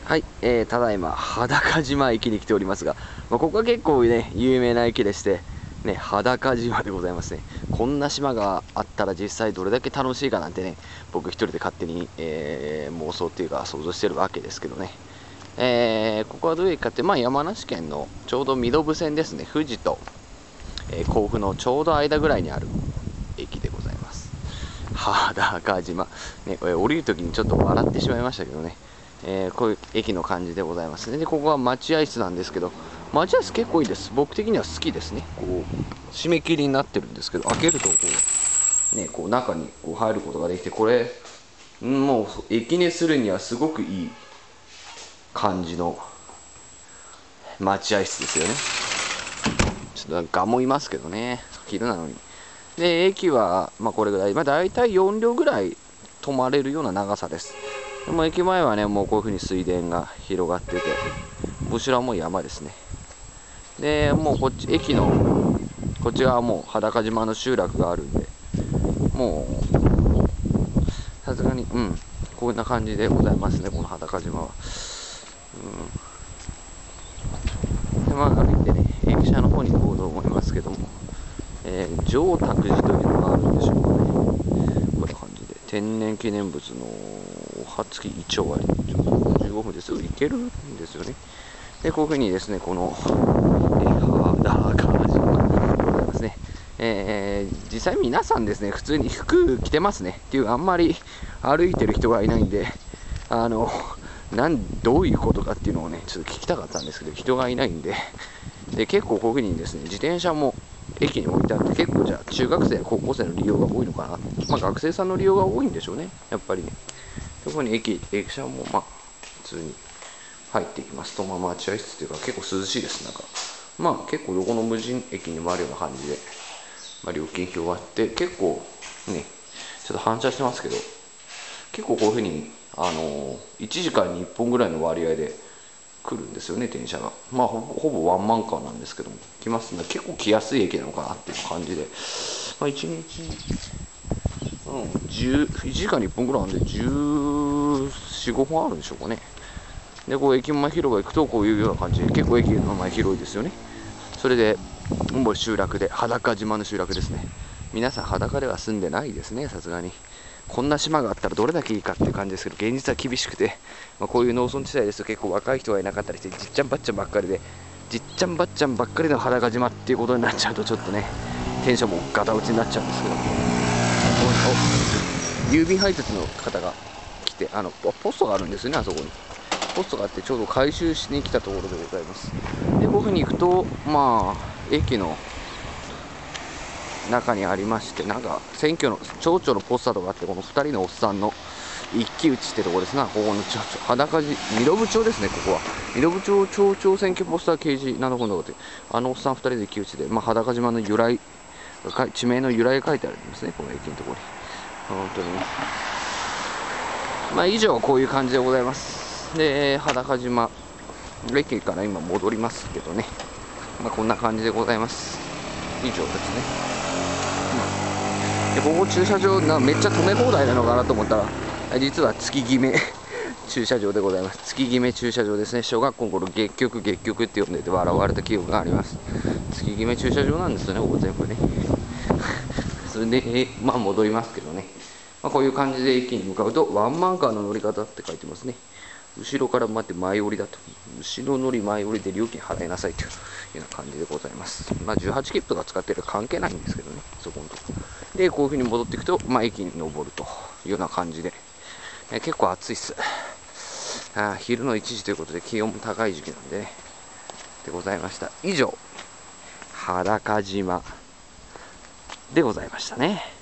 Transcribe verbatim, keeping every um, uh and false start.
はい、えー、ただいま裸島駅に来ておりますが、まあ、ここは結構ね有名な駅でしてね、裸島でございますね。こんな島があったら実際どれだけ楽しいかなんてね、僕一人で勝手に、えー、妄想っていうか想像してるわけですけどね。えー、ここはどういう駅かって、まあ、山梨県のちょうど身延線ですね。富士と、えー、甲府のちょうど間ぐらいにある駅でございます。裸島、ね、降りるときにちょっと笑ってしまいましたけどね。えー、こういう駅の感じでございますね。で、ここは待合室なんですけど、待合室結構いいです。僕的には好きですね。こう締め切りになってるんですけど、開けるとこうね、こう中にこう入ることができて、これもう駅寝するにはすごくいい感じの待合室ですよね。ちょっとガモいますけどね、昼なのに。で、駅はまあこれぐらい、まあ大体よん両ぐらい止まれるような長さです。でも駅前はね、もうこういう風に水田が広がってて、後ろはもう山ですね。で、もうこっち、駅のこっち側はもう裸島の集落があるんで、もう、さすがに、うん、こんな感じでございますね、この裸島は。うん、で、まあ、歩いてね、駅舎の方に行こうと思いますけども、えー、上卓寺というのがあるんでしょうかね。こんな感じで、天然記念物のお初きイチョウ割り、ちょうどじゅうごふんですぐ行けるんですよね。で、こういうふうにですね、この、えー、裸島でございますね。えー、実際皆さんですね、普通に服着てますね。っていう、あんまり歩いてる人がいないんで、あの、なんどういうことかっていうのをね、ちょっと聞きたかったんですけど、人がいないんで、で結構こういうふうにですね、自転車も駅に置いてあって、結構じゃあ中学生や高校生の利用が多いのかな。まあ学生さんの利用が多いんでしょうね、やっぱりね。そこに駅、駅舎もまあ普通に入っていきますと、まあ待合室というか結構涼しいです。なんかまあ結構横の無人駅にもあるような感じで、まあ、料金表があって、結構ね、ちょっと反射してますけど、結構こういうふうにあのいちじかんにいっぽんぐらいの割合で来るんですよね、電車が。まあほぼ、ほぼワンマンカーなんですけども、来ますね。結構来やすい駅なのかなっていう感じで、まあ、いちにち、うん、じゅういちじかんにいっぽんぐらいなんで、じゅうよん、ごほんあるんでしょうかね。で、こう駅前広場行くと、こういうような感じで、結構駅の前広いですよね。それで、もう集落で、裸島の集落ですね。皆さん裸では住んでないですね、さすがに。こんな島があったらどれだけいいかっていう感じですけど、現実は厳しくて、まあ、こういう農村地帯ですと結構若い人がいなかったりして、じっちゃんばっちゃんばっかりで、じっちゃんばっちゃんばっかりの裸島っていうことになっちゃうと、ちょっとね、テンションもガタ落ちになっちゃうんですけど、郵便配達の方が来て、あのポストがあるんですよね、あそこに。ポストがあって、ちょうど回収しに来たところでございます。で、こういうふうに行くと、まあ、駅の中にありまして、なんか選挙の町長のポスターとかあって、このふたりのおっさんの一騎打ちってとこですな、ここの町長、裸地、身延町ですね、ここは。身延町町長選挙ポスター掲示などこんなことで、あのおっさんふたりで一騎打ちで、まあ、裸島の由来、地名の由来が書いてあるんですね、この駅のところに。本当にね。まあ、以上、こういう感じでございます。で、裸島、駅から今戻りますけどね、まあ、こんな感じでございます。以上ですね。でここ駐車場なめっちゃ止め放題なのかなと思ったら、実は月決め駐車場でございます。月決め駐車場ですね。小学校の頃月局月局って呼んでて笑われた記憶があります。月決め駐車場なんですよね、ここ全部ねそれでまあ戻りますけどね、まあ、こういう感じで駅に向かうと、ワンマンカーの乗り方って書いてますね。後ろから待って前降りだと、後ろ乗り前降りで料金払いなさいというような感じでございます。まあじゅうはち切符が使ってる関係ないんですけどね、そこのとこで、こういう風に戻っていくと、まあ、駅に登るというような感じで、え結構暑いっす。あ昼のいちじということで気温も高い時期なんでね、でございました。以上、裸島でございましたね。